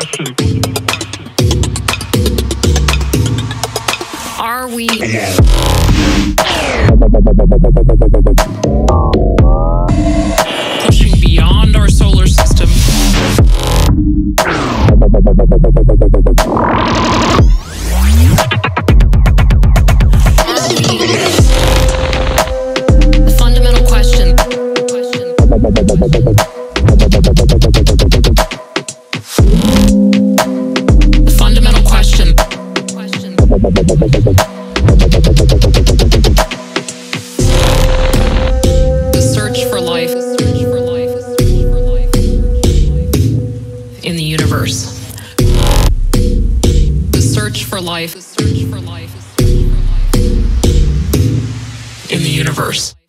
Are we pushing beyond our solar system? The fundamental question. The fundamental question. The search for life in the universe. The search for life in the universe.